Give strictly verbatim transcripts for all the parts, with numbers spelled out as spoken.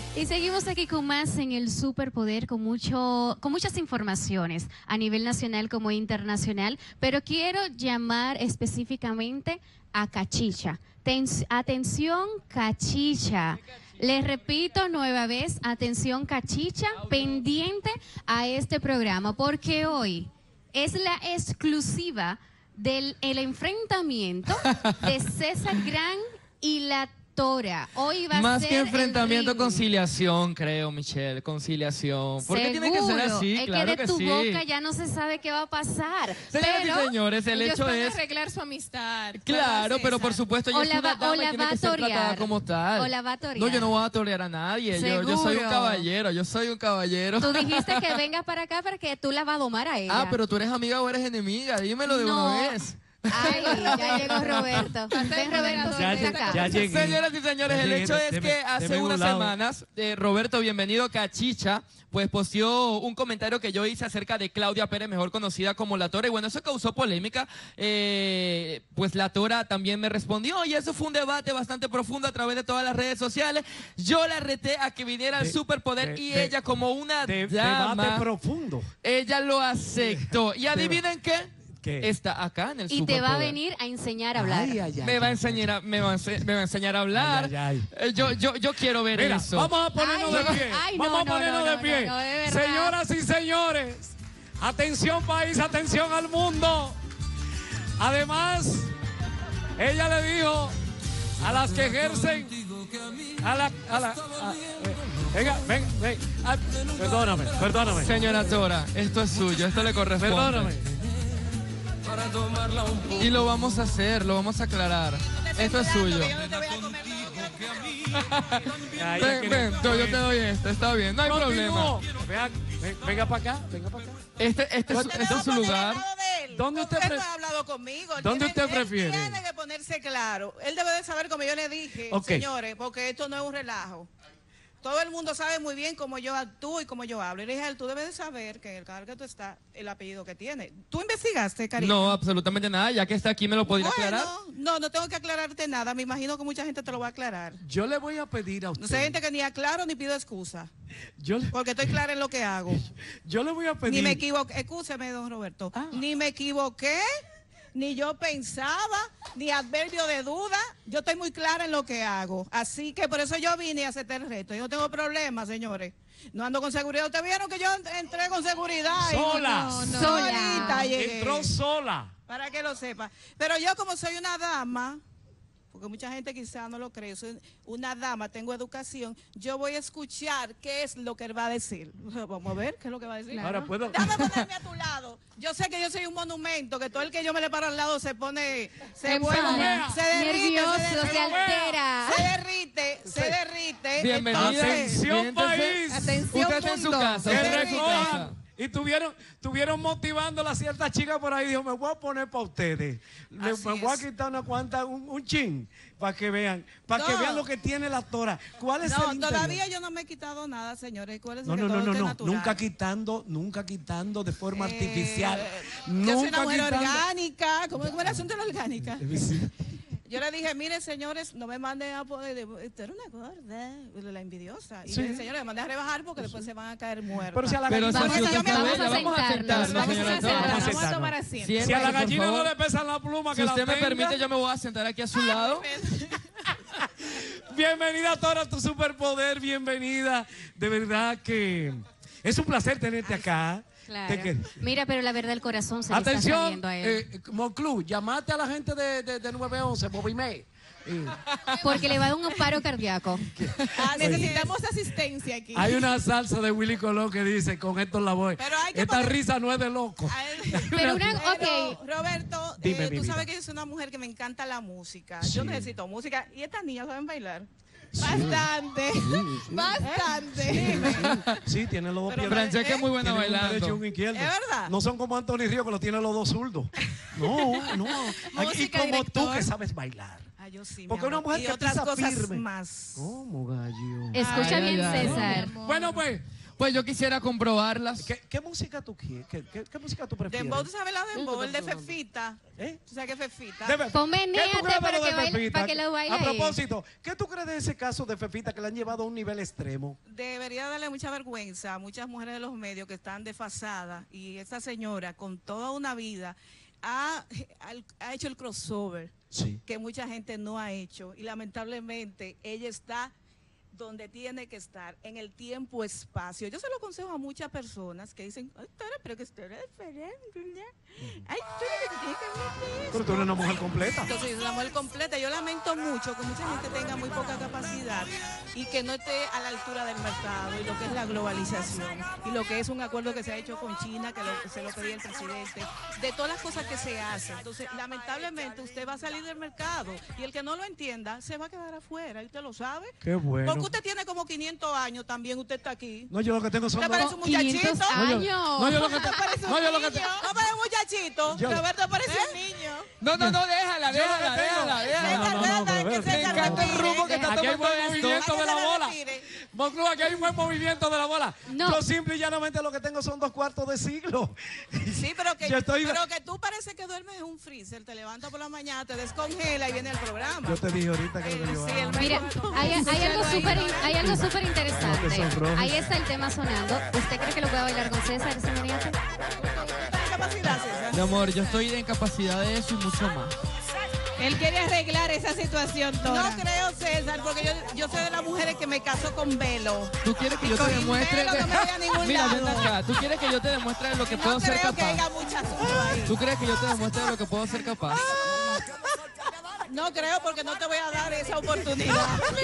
Y seguimos aquí con más en el Superpoder, con, mucho, con muchas informaciones a nivel nacional como internacional, pero quiero llamar específicamente a Cachicha. Ten, atención, Cachicha. Les repito nueva vez, atención, Cachicha, pendiente a este programa, porque hoy es la exclusiva del el enfrentamiento de César Gran y la Tora. Hoy va Más a ser que enfrentamiento, el ring. conciliación, creo, Michelle. Conciliación. ¿Por qué Seguro. tiene que ser así? Es Claro que de que tu sí. boca ya no se sabe qué va a pasar. Señoras pero y señores, el Ellos hecho van es... a arreglar su amistad. Claro, ¿verdad, pero por César? supuesto O ella la es una va- o dama la y tiene va que a ser tratada torear. como tal. O la va a torear. No, yo no voy a torear a nadie. Yo, yo soy un Seguro. caballero, yo soy un caballero. tú dijiste que vengas para acá para que tú la vas a domar a ella. Ah, pero tú eres amiga o eres enemiga. Dímelo de No. una vez. Ay, ya llegó Roberto. Ven, Roberto, Ya ven lleg- acá. ya llegué. Señoras y señores, Ya el llegué, hecho es deme- que hace deme un unas lado. semanas, eh, Roberto, bienvenido, Cachicha, pues posteó un comentario que yo hice acerca de Claudia Pérez, mejor conocida como La Tora, y bueno, eso causó polémica. Eh, pues La Tora también me respondió, y eso fue un debate bastante profundo a través de todas las redes sociales. Yo la reté a que viniera al De- Superpoder, de- y de- ella, como una De- dama, debate profundo. ella lo aceptó. ¿Y adivinen qué? ¿Qué? Está acá en el Y Superpoder. te va a venir a enseñar a hablar. Ay, ay, ay, Me va a ay, enseñar a, me va a, ense- me va a enseñar a hablar. Ay, ay, Eh, Yo, yo, yo quiero ver Mira, eso. vamos a ponernos Ay, de pie. ay, no, vamos a no, ponernos no, de no, pie. no, no, de verdad. Señoras y señores, atención país, atención al mundo. Además, ella le dijo a las que ejercen, a la, a la, a- eh, venga, venga, venga, ah, perdóname, perdóname, Señora Tora, esto es suyo, esto le corresponde. perdóname. Y lo vamos a hacer, lo vamos a aclarar. Esto es suyo. Ay, ya Ven, que- ven, yo, yo te doy esto, está bien, no hay Continúo. problema. Venga, ven- venga para acá, venga para acá. Este, este, es, este es su lugar. ¿Dónde usted Usted pre- no ha hablado conmigo. Él ¿Dónde tiene- usted prefiere? Él tiene que ponerse claro. Él debe de saber, como yo le dije, Ok. señores, porque esto no es un relajo. Todo el mundo sabe muy bien cómo yo actúo y cómo yo hablo. Y le dije a él, tú debes de saber que en el cargo que tú estás, el apellido que tiene. ¿Tú investigaste, cariño? No, absolutamente nada, ya que está aquí me lo podría Bueno, aclarar. no, no tengo que aclararte nada. Me imagino que mucha gente te lo va a aclarar. Yo le voy a pedir a usted. No sé, gente que ni aclaro ni pido excusa. Yo le, Porque estoy clara en lo que hago. yo le voy a pedir. Ni me equivoqué. Escúcheme, don Roberto. Ah. Ni me equivoqué, ni yo pensaba, ni adverbio de duda. Yo estoy muy clara en lo que hago. Así que por eso yo vine a aceptar el reto. Yo no tengo problemas, señores. No ando con seguridad. Ustedes vieron que yo entré con seguridad. y Sola. no, no, Sola. solita llegué. Entró sola. Para que lo sepa. Pero yo, como soy una dama, porque mucha gente quizás no lo cree, soy una dama, tengo educación, yo voy a escuchar qué es lo que él va a decir. Vamos a ver qué es lo que va a decir. Ahora puedo. Déjame ponerme a tu lado. Yo sé que yo soy un monumento, que todo el que yo me le paro al lado se pone, se Se vuelve, vea. se derrite, nervioso, se se derrite, altera. se derrite, se derrite. Bienvenida. Entonces, Atención, siéntese. país. Atención, Usted está en su mundo. casa, Que usted está en su casa. recojan. Y tuvieron, tuvieron motivándola a cierta chica por ahí. Dijo, me voy a poner para ustedes. Le- Así me voy a es. quitar una cuanta, un, un chin, para que vean, para que No. vean lo que tiene la Tora. ¿Cuál es el no, interior? todavía yo no me he quitado nada, señores. ¿Cuál es No, que no, todo no, no, esté no, natural? nunca quitando, nunca quitando de forma Eh, artificial. Yo soy una Nunca mujer quitando. orgánica. ¿Cómo es el asunto de la orgánica? Sí. Yo le dije, mire, señores, no me manden a poner, usted era una gorda, la envidiosa. Y Sí. yo dije, señores, me manden a rebajar porque después se van a caer muertos. Pero si a la Pero gallina, si Vamos usted a- está vamos bella, a vamos a sentarnos, sentarnos, vamos a señora sentarnos. Tora. Vamos a Vamos a sentarnos. tomar asiento. si a la Siéntese, por gallina no favor. le pesan la pluma, Si que la usted me tenga. permite, yo me voy a sentar aquí a su lado. Bienvenida, Tora, a tu superpoder, bienvenida. De verdad que es un placer tenerte acá. Claro. Te que- Mira, pero la verdad el corazón se le está Atención, saliendo a él. eh, Monclú, llamate a la gente de, de, de nueve once, Movime. Eh, Porque le va a dar un paro cardíaco. Ah, necesitamos asistencia aquí. hay una salsa de Willy Colón que dice, con esto la voy. Pero hay que Esta poner- risa no es de loco. Pero una, Pero, ok, Roberto, Dime, eh, mi tú vida. sabes que yo soy una mujer que me encanta la música. Sí. Yo necesito música. ¿Y estas niñas saben bailar? Bastante. Bastante. Sí, tiene los dos Pero pies. Francesca es muy buena Tiene un derecho y bailando. un izquierdo. ¿Es verdad? No son como Anthony Río que lo tiene los dos zurdos. No, no. y Música, como tú director. que sabes bailar. Ah, yo sí, mi Porque una amor. mujer y que otras pisa cosas firme. más. ¿Cómo, gallo? escucha Ay, bien, ay, ay. César. Bueno, pues, Pues yo quisiera comprobarlas. ¿Qué, qué música tú quieres? ¿Qué, qué, qué música tú prefieres? Dembow, ¿tú sabes la Dembow? El de Fefita. ¿Eh? ¿Tú sabes qué es Fefita? De ver- Ponme ¿Qué tú Néate crees de para lo que de baile- Fefita? para que lo baile A ahí. propósito, ¿qué tú crees de ese caso de Fefita que le han llevado a un nivel extremo? Debería darle mucha vergüenza a muchas mujeres de los medios que están desfasadas y esta señora con toda una vida ha, ha hecho el crossover Sí. que mucha gente no ha hecho y lamentablemente ella está donde tiene que estar, en el tiempo espacio. Yo se lo aconsejo a muchas personas que dicen, ay, Tora, pero que esto era diferente. Ay, Tora, tiene que hablar Pero tú eres una mujer completa. Entonces, una mujer completa. Yo lamento mucho que mucha gente tenga muy poca capacidad y que no esté a la altura del mercado y lo que es la globalización y lo que es un acuerdo que se ha hecho con China, que lo- se lo pedía el presidente, de todas las cosas que se hacen. Entonces, lamentablemente, usted va a salir del mercado y el que no lo entienda se va a quedar afuera y usted lo sabe. Qué bueno. Porque usted tiene como quinientos años también, usted está aquí. No, yo lo que tengo son ¿Usted dos. parece un muchachito? quinientos No, yo- años. no, yo lo que ¿Usted parece un No, yo lo que niño? te- No parece un muchachito. Yo- Roberto parece un niño. No, no, no, déjala, Yo lo que déjala, tengo- déjala, déjala. No, no, no, no, pero que espérate. Me César encanta el retire. rumbo que está Aquí hay tomando buen esto. movimiento de la Para que se bola. retire. Monclúa, aquí hay un buen movimiento de la bola. No. Yo simple y llanamente lo que tengo son dos cuartos de siglo. Sí, pero que, Yo estoy- pero que tú parece que duermes en un freezer, te levantas por la mañana, te descongela y viene el programa. Yo te dije ahorita que lo que yo Sí, hago. el Mira, hay, hay algo súper hay algo súper interesante. No, que son rojos. Ahí está el tema sonando. ¿Usted cree que lo puede bailar con César, ese maniato? ¿Tienes capacidad, César? Mi amor, yo estoy en capacidad de eso y mucho más. Él quiere arreglar esa situación, Tora. No creo, César, porque yo, yo soy de las mujeres que me casó con velo. ¿Tú quieres que yo te Con demuestre? velo no me voy a ningún Mira, ven lado. acá. ¿Tú quieres que yo te demuestre de lo que No puedo ser creo que capaz? haya mucha asunto ahí. ¿Tú crees que yo te demuestre de lo que puedo ser capaz? No creo porque no te voy a dar esa oportunidad.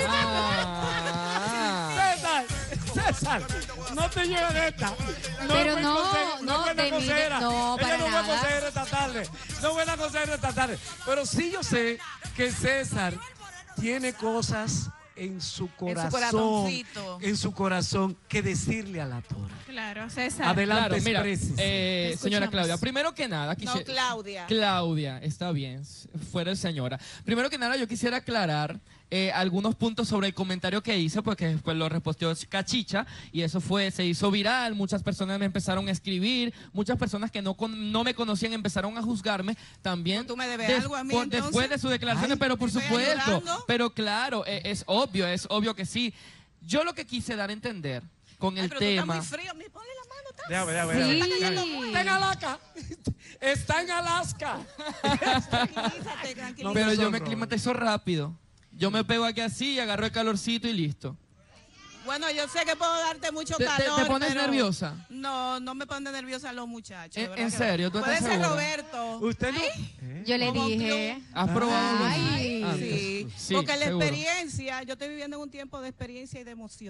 Ah. César, César, no te lleves de esta. No Pero fue no, conseje- no, fue de una mí, consejera. no, para Ella no nada. fue consejera esta tarde. No fue una consejera esta tarde. Pero sí yo sé que César tiene cosas en su corazón, corazoncito. en su corazón que decirle a la Tora. Claro, César. Adelante, Claro, mira, exprésese. eh, Te señora escuchamos. Claudia, primero que nada, No, quisiera... Claudia. Claudia, está bien, fuera el señora. Primero que nada, yo quisiera aclarar eh, algunos puntos sobre el comentario que hice, porque después lo reposteó Cachicha, y eso fue, se hizo viral, muchas personas me empezaron a escribir, muchas personas que no, con- no me conocían empezaron a juzgarme también. ¿Tú me debes des- algo a mí, por- entonces? después de sus declaraciones, Ay, pero por ¿te estoy supuesto, ayudando? pero claro, eh, es obvio, es obvio que sí. Yo lo que quise dar a entender con Ay, el pero tema... tú estás muy frío. Me ponle la mano. ¿tá? Déjame, déjame, Sí. déjame. Está en Alaska. Está en Alaska. Tranquilízate, tranquilízate. No, Pero yo son me rojos. climatizo rápido. Yo me pego aquí así y agarro el calorcito y listo. Bueno, yo sé que puedo darte mucho ¿Te- te- te calor. pones pero nerviosa? No, no me ponen nerviosa los muchachos. de ¿En- verdad en que serio? no. ¿Tú Puede estás ser segura? Roberto. Usted no. ¿Eh? Yo le Como dije. ¿Has probado? Ay. antes? Sí, Sí, porque la seguro. experiencia, yo estoy viviendo en un tiempo de experiencia y de emoción.